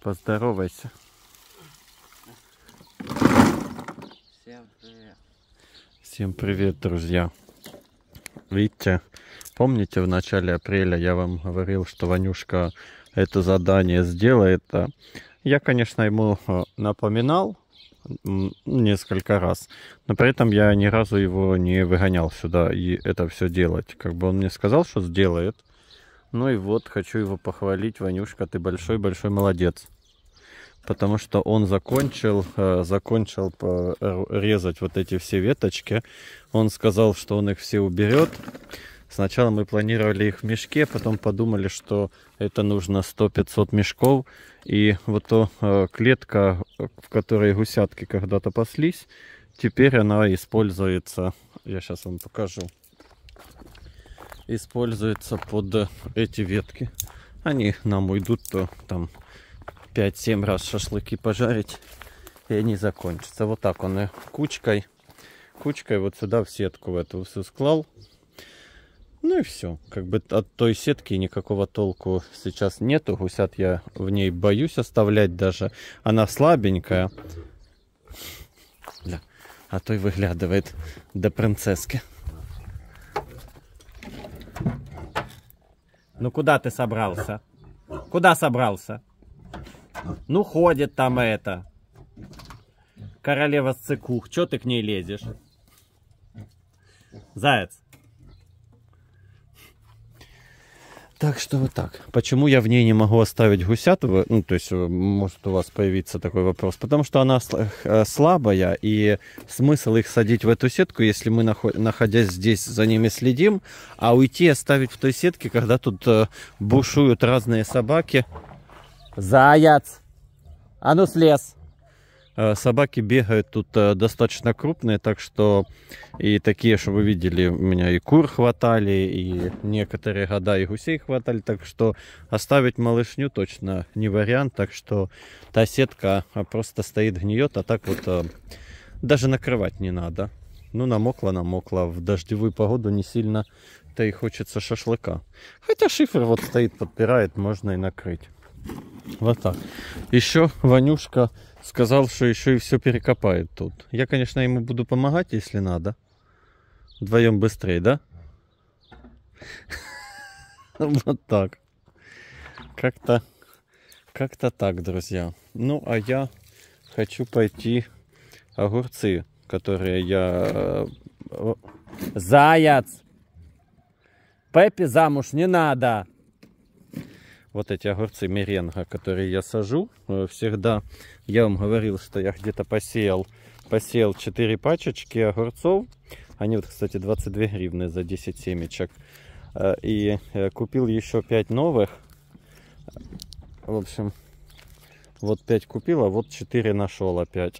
Поздоровайся. Всем привет. Всем привет, друзья. Видите, помните, в начале апреля я вам говорил, что Ванюшка это задание сделает? Я, конечно, ему напоминал несколько раз, но при этом я ни разу его не выгонял сюда и это все делать. Как бы он мне сказал, что сделает. Ну и вот, хочу его похвалить. Ванюшка, ты большой-большой молодец. Потому что он закончил резать вот эти все веточки. Он сказал, что он их все уберет. Сначала мы планировали их в мешке, потом подумали, что это нужно 100-500 мешков. И вот то клетка, в которой гусятки когда-то паслись, теперь она используется, я сейчас вам покажу, используется под эти ветки. Они нам уйдут, то там 5-7 раз шашлыки пожарить, и они закончатся. Вот так он и кучкой вот сюда в сетку в эту всю склал. Ну и все. Как бы от той сетки никакого толку сейчас нету. Гусят я в ней боюсь оставлять даже. Она слабенькая. Бля, а то и выглядывает до принцесски. Ну куда ты собрался? Куда собрался? Ну ходит там это. Королева Сцикух. Чё ты к ней лезешь? Заяц. Так что вот так. Почему я в ней не могу оставить гусят? Ну, то есть, может у вас появиться такой вопрос. Потому что она слабая, и смысл их садить в эту сетку, если мы, находясь здесь, за ними следим, а уйти оставить в той сетке, когда тут бушуют разные собаки. Заяц! А ну слез! Собаки бегают тут достаточно крупные, так что и такие, что вы видели, у меня и кур хватали, и некоторые года и гусей хватали, так что оставить малышню точно не вариант, так что та сетка просто стоит, гниет, а так вот даже накрывать не надо. Ну, намокла, в дождевую погоду не сильно-то и хочется шашлыка. Хотя шифер вот стоит, подпирает, можно и накрыть. Вот так. Еще Ванюшка сказал, что еще и все перекопает тут. Я, конечно, ему буду помогать, если надо. Вдвоем быстрее, да? Вот так. Как-то так, друзья. Ну, а я хочу пойти огурцы, которые я... Заяц! Пеппи замуж не надо! Вот эти огурцы меренга, которые я сажу всегда. Я вам говорил, что я где-то посеял 4 пачечки огурцов. Они вот, кстати, 22 гривны за 10 семечек. И купил еще 5 новых. В общем, вот 5 купил, а вот 4 нашел опять.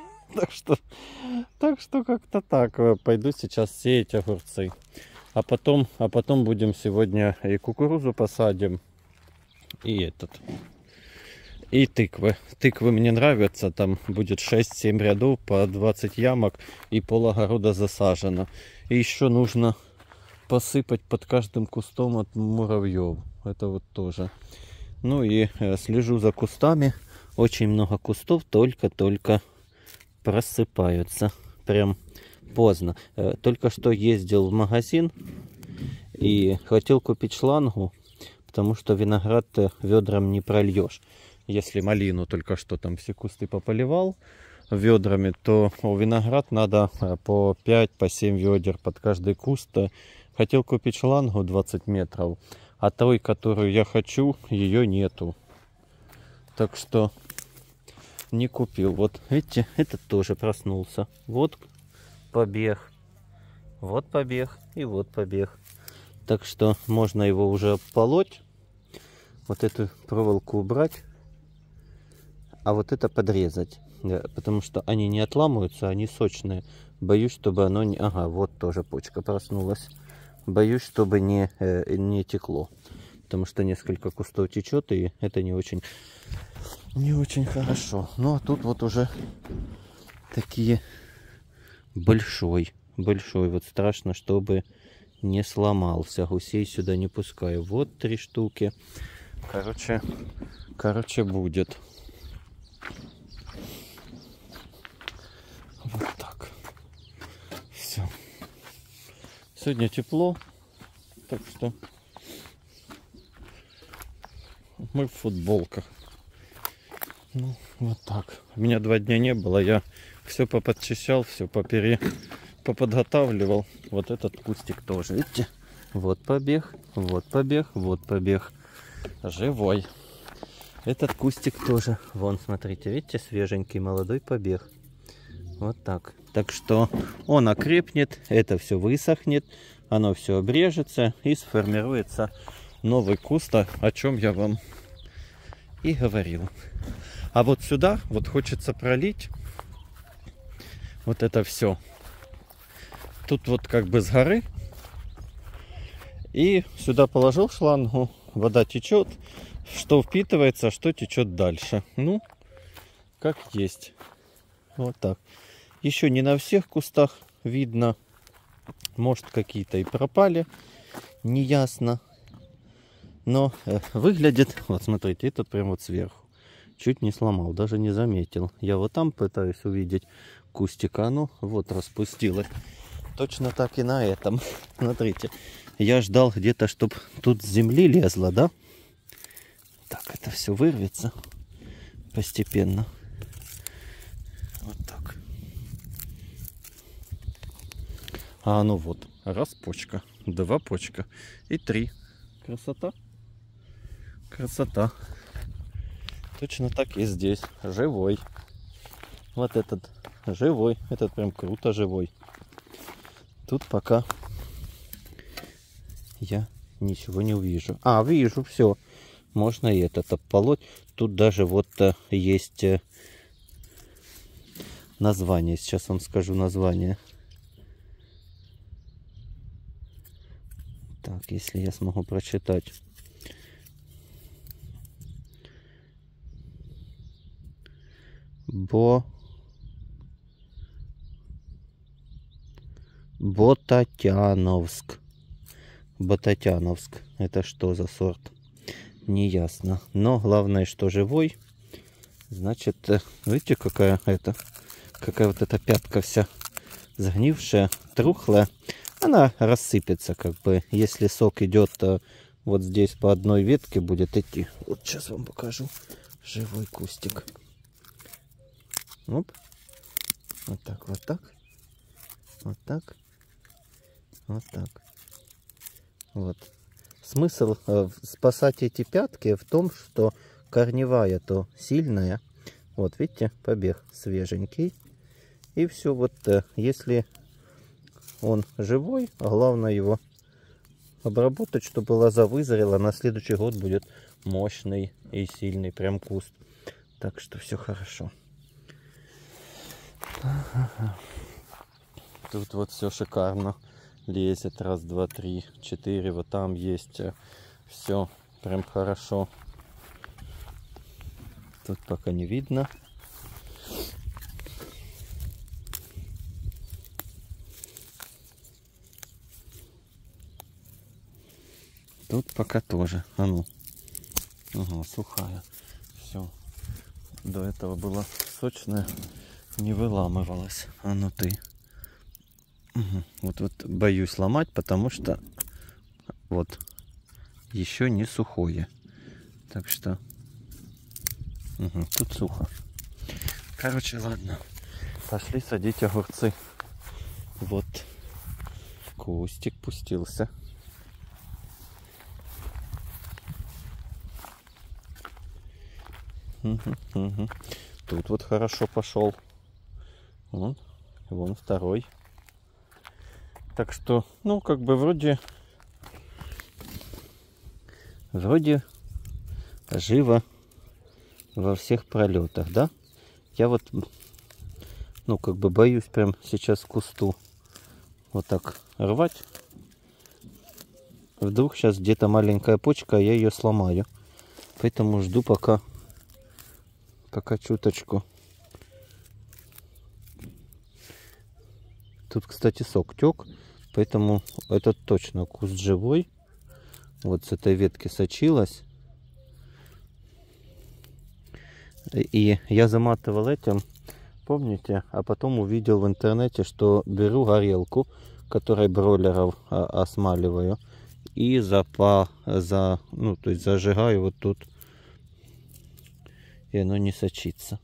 Так что как-то так. Пойду сейчас сеять огурцы. А потом будем сегодня и кукурузу посадим. И тыквы. Тыквы мне нравятся. Там будет 6-7 рядов по 20 ямок. И пол огорода засажено. И еще нужно посыпать под каждым кустом от муравьев. Это вот тоже. Ну и слежу за кустами. Очень много кустов только просыпаются. Прям поздно. Только что ездил в магазин. И хотел купить шлангу. Потому что виноград ведром не прольешь. Если малину только что там все кусты пополивал ведрами, то виноград надо по 5-7 ведер под каждый куст. Хотел купить шлангу 20 метров, а той, которую я хочу, ее нету. Так что не купил. Вот видите, этот тоже проснулся. Вот побег. Вот побег и вот побег. Так что можно его уже полоть. Вот эту проволоку убрать. А вот это подрезать. Потому что они не отламываются, они сочные. Боюсь, чтобы оно не... Ага, вот тоже почка проснулась. Боюсь, чтобы не текло. Потому что несколько кустов течет, и это не очень хорошо. Ну, а тут вот уже такие большой. Вот страшно, чтобы не сломался. Гусей сюда не пускаю. Вот 3 штуки. Короче, будет. Вот так. Все. Сегодня тепло, так что мы в футболках. Ну, вот так. Меня 2 дня не было, я все поподчищал, все поподготавливал. Вот этот кустик тоже, видите? Вот побег, вот побег, вот побег. Живой. Этот кустик тоже. Вон, смотрите, видите, свеженький молодой побег. Вот так. Так что он окрепнет, это все высохнет, оно все обрежется и сформируется новый куст, о чем я вам и говорил. А вот сюда вот хочется пролить вот это все. Тут вот как бы с горы. И сюда положил шлангу, вода течет, что впитывается, что течет дальше. Ну, как есть. Вот так. Еще не на всех кустах видно. Может, какие-то и пропали. Неясно. Но выглядит... Вот, смотрите, этот прям вот сверху. Чуть не сломал, даже не заметил. Я вот там пытаюсь увидеть кустик, а ну вот распустилось. Точно так и на этом. Смотрите, я ждал где-то, чтобы тут с земли лезло, да? Так, это все вырвется постепенно. Вот так. А ну вот, раз почка, 2 почка и 3. Красота. Красота. Точно так и здесь. Живой. Вот этот живой. Этот прям круто живой. Тут пока я ничего не увижу. А, вижу, все. Можно и этот обполоть. Тут даже вот есть название. Сейчас вам скажу название. Так, если я смогу прочитать. Ботатяновск. Ботатяновск. Это что за сорт? Неясно. Но главное, что живой. Значит, видите, какая вот эта пятка вся сгнившая, трухлая. Она рассыпется, как бы. Если сок идет вот здесь по одной ветке, будет идти. Вот сейчас вам покажу. Живой кустик. Оп. Вот так, вот так. Вот так. Вот так. Вот. Смысл спасать эти пятки в том, что корневая то сильная. Вот, видите, побег свеженький. И все, вот если он живой, а главное его обработать, чтобы лоза вызрела, на следующий год будет мощный и сильный прям куст. Так что все хорошо. Тут вот все шикарно лезет. Раз, два, три, 4. Вот там есть. Все прям хорошо. Тут пока не видно. Тут пока тоже. А ну. Ага, сухая. Все. До этого была сочная. Не выламывалась. А ну ты. Угу. Вот боюсь ломать, потому что вот еще не сухое. Так что угу, тут сухо. Короче, ладно. Пошли садить огурцы. Вот кустик пустился. Угу, угу. Тут вот хорошо пошел. Вон второй. Так что, ну, как бы вроде живо во всех пролетах, да? Я вот, ну, как бы боюсь прям сейчас в кусту вот так рвать. Вдруг сейчас где-то маленькая почка, а я ее сломаю. Поэтому жду пока чуточку. Тут, кстати, сок тек, поэтому этот точно куст живой. Вот с этой ветки сочилась. И я заматывал этим, помните, а потом увидел в интернете, что беру горелку, которой бройлеров осмаливаю, и ну, то есть зажигаю вот тут, и оно не сочится.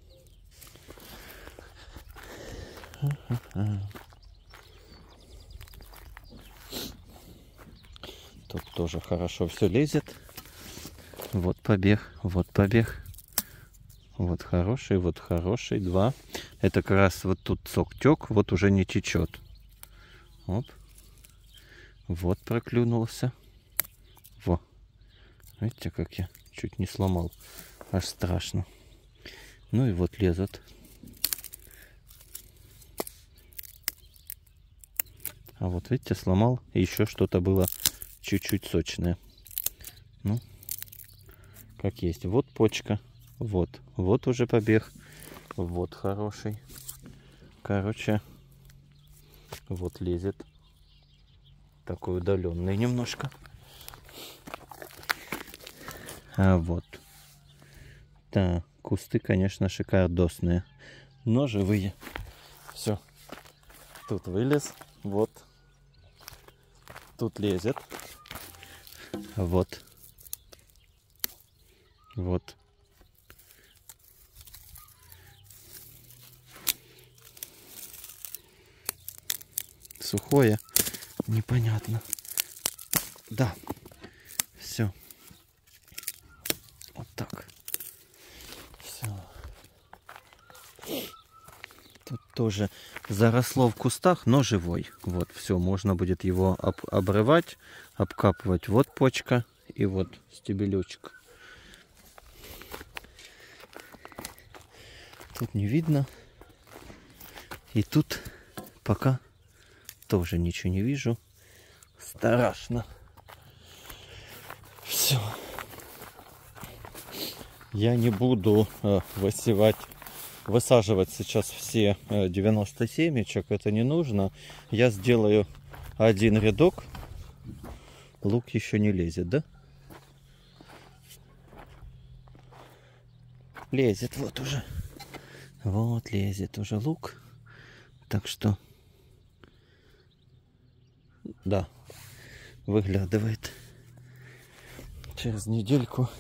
Тут тоже хорошо все лезет. Вот побег, вот побег. Вот хороший, два. Это как раз вот тут сок тек, вот уже не течет. Оп. Вот проклюнулся. Во. Видите, как я чуть не сломал. Аж страшно. Ну и вот лезут. А вот видите, сломал. И еще что-то было чуть-чуть сочное. Ну, как есть. Вот почка. Вот уже побег. Вот хороший. Короче, вот лезет. Такой удаленный немножко. А вот. Да, кусты, конечно, шикардосные. Но живые. Все. Тут вылез. Вот. Тут лезет. Вот. Вот. Сухое. Непонятно. Да. Все. Вот так. Все. Тут тоже заросло в кустах, но живой. Вот, все, можно будет его обрывать, обкапывать. Вот почка и вот стебелечек. Тут не видно. И тут пока тоже ничего не вижу. Страшно. Все. Я не буду высаживать сейчас все 90 семечек. Это не нужно. Я сделаю один рядок. Лук еще не лезет, да? Лезет вот уже. Вот лезет уже лук. Так что, да, выглядывает. Через недельку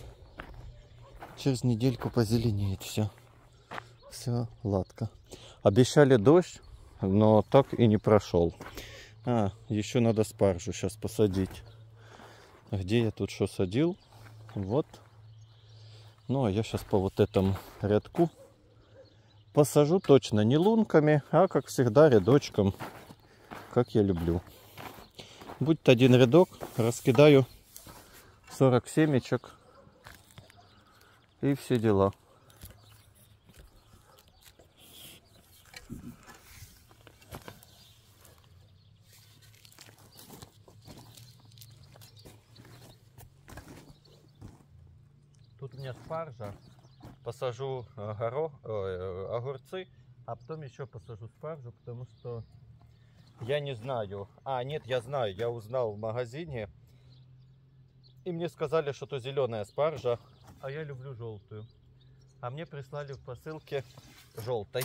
позеленеет все. Все, ладно. Обещали дождь, но так и не прошел. Еще надо спаржу сейчас посадить. Где я тут что садил? Вот. Ну, а я сейчас по вот этому рядку посажу точно не лунками, а как всегда рядочком, как я люблю. Будет один рядок, раскидаю 40 семечек и все дела. Тут у меня спаржа. Посажу огурцы, а потом еще посажу спаржу, потому что я не знаю. Нет, я знаю, я узнал в магазине. И мне сказали, что это зеленая спаржа, а я люблю желтую. А мне прислали в посылке желтой.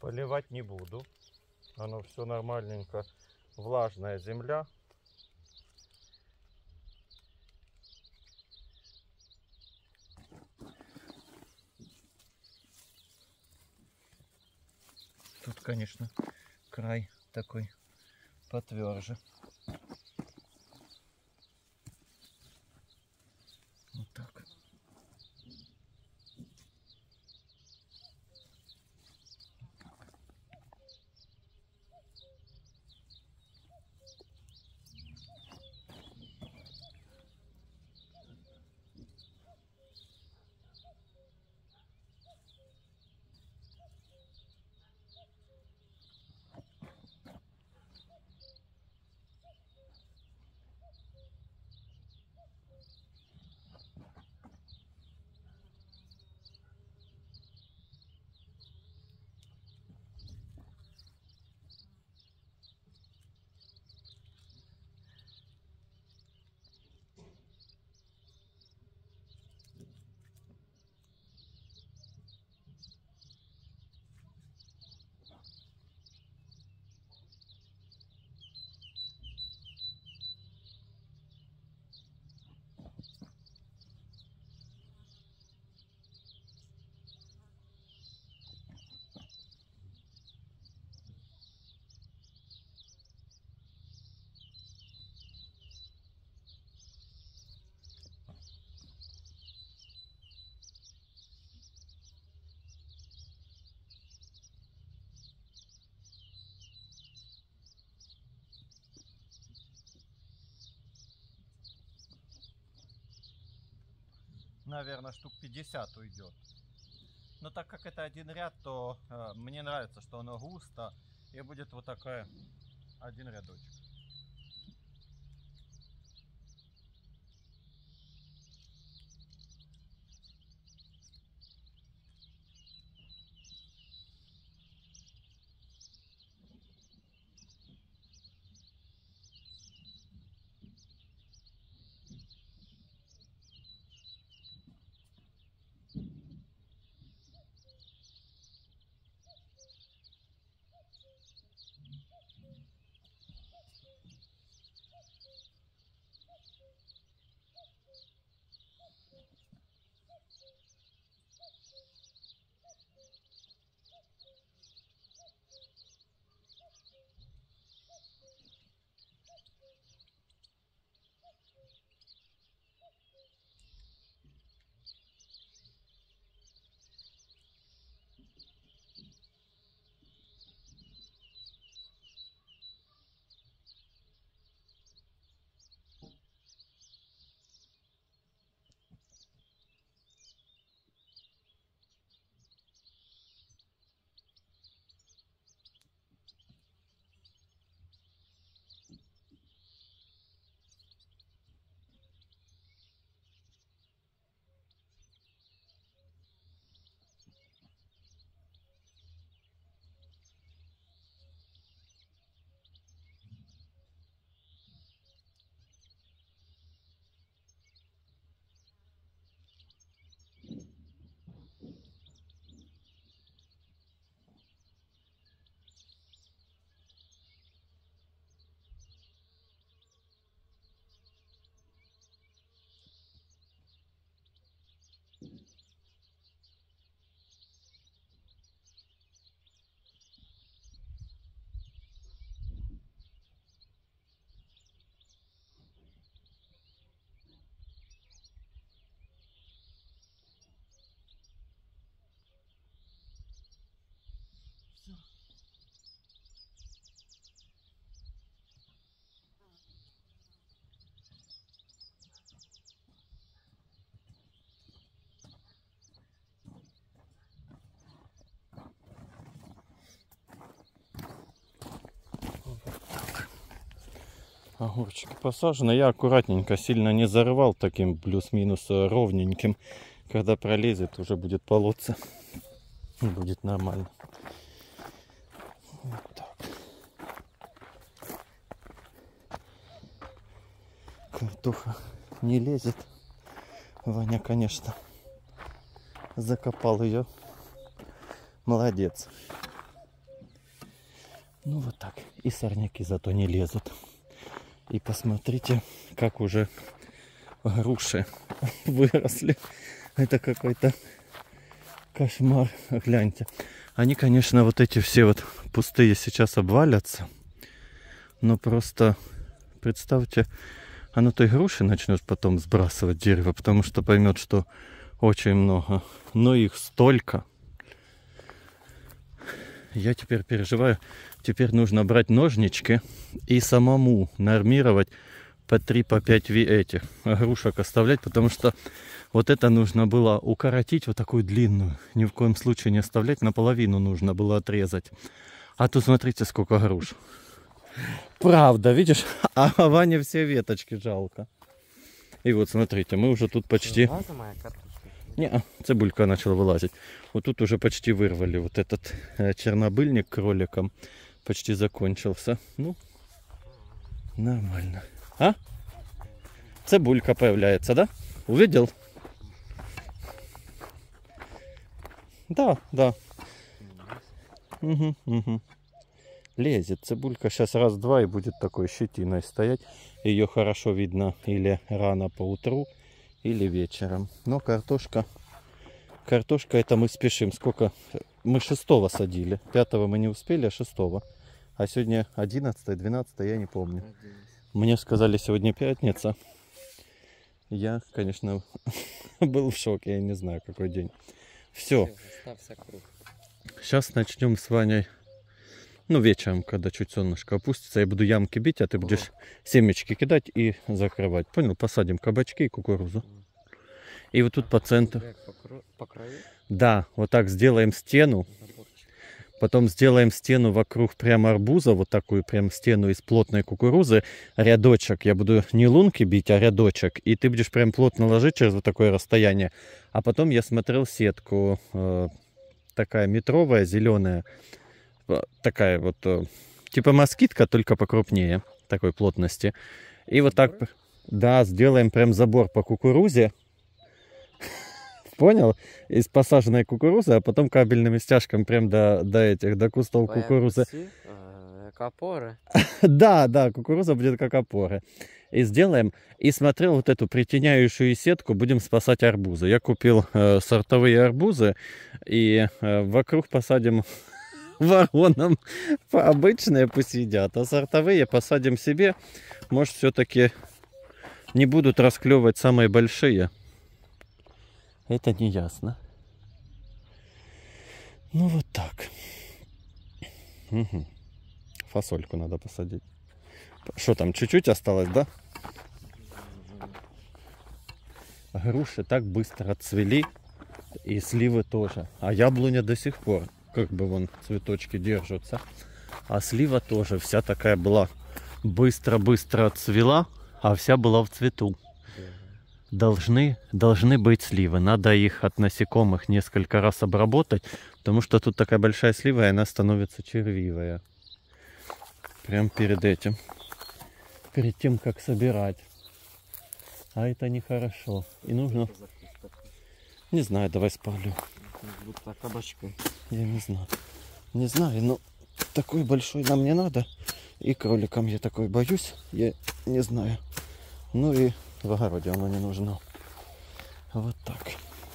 Поливать не буду. Оно все нормальненько. Влажная земля. Тут, конечно, край такой потверже. Вот так. Наверное, штук 50 уйдет. Но так как это один ряд, то мне нравится, что оно густо и будет вот такая один рядочек. Огурчики посажены. Я аккуратненько, сильно не зарывал, таким плюс-минус ровненьким. Когда пролезет, уже будет полоться. Будет нормально. Вот так. Картоха не лезет. Ваня, конечно, закопал ее. Молодец. Ну вот так. И сорняки зато не лезут. И посмотрите, как уже груши выросли. Это какой-то кошмар. Гляньте. Они, конечно, вот эти все вот пустые сейчас обвалятся. Но просто представьте, оно той груши начнет потом сбрасывать дерево, потому что поймет, что очень много. Но их столько. Я теперь переживаю. Теперь нужно брать ножнички и самому нормировать по 3-5 этих грушек оставлять, потому что вот это нужно было укоротить, вот такую длинную. Ни в коем случае не оставлять, наполовину нужно было отрезать. А тут смотрите, сколько груш. Правда, видишь? А Ване все веточки жалко. И вот смотрите, мы уже тут почти... Не, цибулька начала вылазить. Вот тут уже почти вырвали вот этот чернобыльник кроликом. Почти закончился. Ну, нормально. А? Цибулька появляется, да? Увидел? Да, да. Угу, угу. Лезет цибулька. Сейчас раз-два и будет такой щетиной стоять. Ее хорошо видно или рано по утру, или вечером. Но картошка это мы спешим. Сколько? Мы 6-го садили. 5-го мы не успели, а 6-го. А сегодня 11, 12, я не помню. 11. Мне сказали, сегодня пятница. Я, конечно, был в шоке. Я не знаю, какой день. Все. Сейчас начнем с Ваней. Ну, вечером, когда чуть солнышко опустится, я буду ямки бить, а ты будешь семечки кидать и закрывать. Понял? Посадим кабачки и кукурузу. И вот тут по центру. По краю? Да, вот так сделаем стену. Потом сделаем стену вокруг прям арбуза, вот такую прям стену из плотной кукурузы. Рядочек. Я буду не лунки бить, а рядочек. И ты будешь прям плотно ложить через вот такое расстояние. А потом я смотрел сетку. Такая метровая, зеленая. Такая вот, типа москитка, только покрупнее. Такой плотности. И вот так, да, сделаем прям забор по кукурузе. Понял? Из посаженной кукурузы, а потом кабельными стяжками прям до кустов кукурузы. Как опора. Да, кукуруза будет как опора. И сделаем. И смотрел вот эту притеняющую сетку, будем спасать арбузы. Я купил сортовые арбузы и вокруг посадим вороном. Обычные пусть едят, а сортовые посадим себе. Может, все-таки не будут расклевывать самые большие. Это не ясно. Ну вот так. Угу. Фасольку надо посадить. Что там, чуть-чуть осталось, да? Груши так быстро цвели. И сливы тоже. А яблоня до сих пор. Как бы вон цветочки держатся. А слива тоже вся такая была. Быстро-быстро цвела. А вся была в цвету. Должны быть сливы. Надо их от насекомых несколько раз обработать, потому что тут такая большая слива, и она становится червивая. Прям перед этим. Перед тем, как собирать. А это нехорошо. И нужно... Не знаю, давай спалю. Я не знаю. Не знаю, но такой большой нам не надо. И кроликам я такой боюсь. Я не знаю. Ну и... В огороде оно не нужно. Вот так.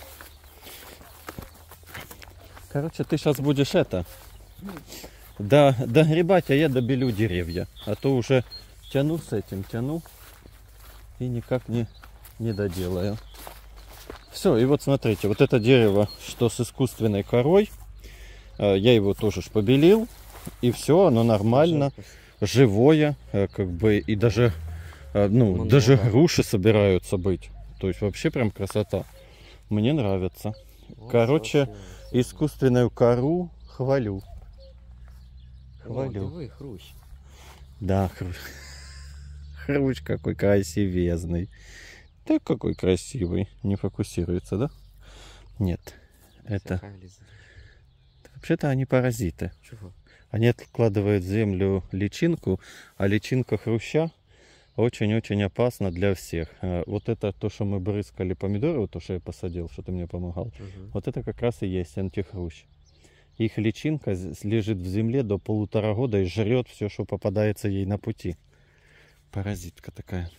Короче, ты сейчас будешь это... догребать, а я добелю деревья. А то уже тяну с этим, и никак не доделаю. Все, и вот смотрите, вот это дерево, что с искусственной корой, я его тоже побелил. И все, оно нормально, живое, как бы, и даже... Ну, даже груши собираются быть. То есть вообще прям красота. Мне нравится. Вот. Короче, искусственную кору хвалю. Хвалю. Хрущ. Да, хрущ. Хрущ какой красивезный. Так какой красивый. Не фокусируется, да? Нет. Это... Вообще-то они паразиты. Чего? Они откладывают в землю личинку, а личинка хруща очень-очень опасно для всех. Вот это то, что мы брызгали помидоры, вот то, что я посадил, что ты мне помогал. Вот это как раз и есть антихрущ. их личинка лежит в земле до 1,5 года и жрет все, что попадается ей на пути. Паразитка такая.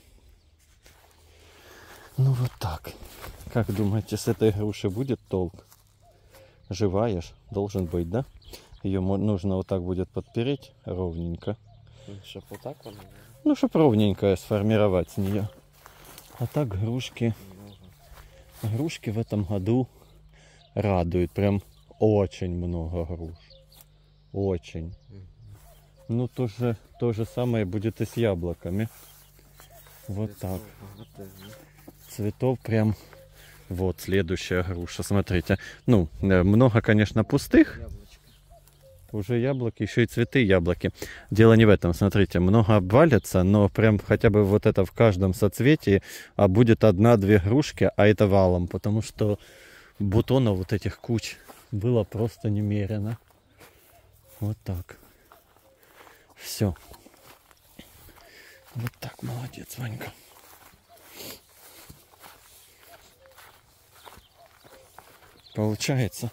Ну вот так. Как думаете, с этой груши будет толк? Живая ж, должен быть, да? Ее нужно вот так будет подпереть ровненько. Чтоб вот так он. Ну, чтобы ровненько сформировать с нее. А так грушки в этом году радуют. Прям очень много груш. Очень. Ну, то же самое будет и с яблоками. Вот так. Цветов прям... Вот следующая груша, смотрите. Ну, много, конечно, пустых. Уже яблоки, еще и цветы яблоки. Дело не в этом, смотрите, много обвалится, но прям хотя бы вот это в каждом соцветии, а будет 1-2 грушки, а это валом, потому что бутонов вот этих куч было просто немерено. Вот так. Все. Вот так, молодец, Ванька. Получается.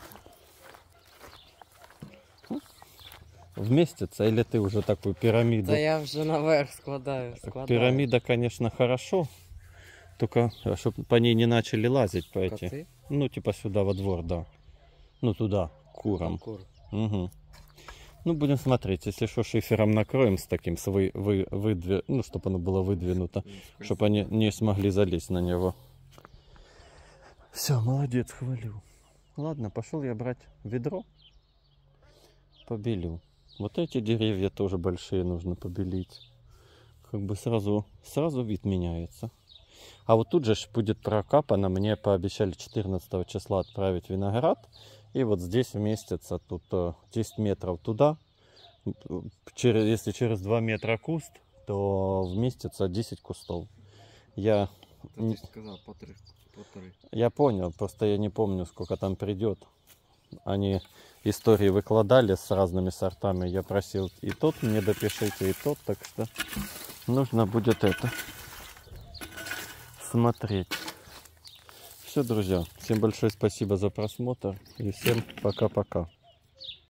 Вместится, или ты уже такую пирамиду? Да я вже наверх складаю. Пирамида, конечно, хорошо. Только, чтобы по ней не начали лазить по эти. Коты? Ну, типа сюда во двор, да. Ну, туда, к курам. Кур. Угу. Ну, будем смотреть. Если что, шифером накроем с таким, ну, чтобы оно было выдвинуто. Чтобы они не смогли залезть на него. Все, молодец, хвалю. Ладно, пошел я брать ведро. Побелю. Вот эти деревья тоже большие нужно побелить. Как бы сразу вид меняется. А вот тут же будет прокапано. Мне пообещали 14 числа отправить виноград. И вот здесь вместится тут 10 метров туда. Если через 2 метра куст, то вместится 10 кустов. Я сказал, полторы. Я понял, просто я не помню, сколько там придет. Они истории выкладали с разными сортами. Я просил и тот мне допишите, и тот, так что нужно будет это смотреть. Все, друзья, всем большое спасибо за просмотр и всем пока-пока.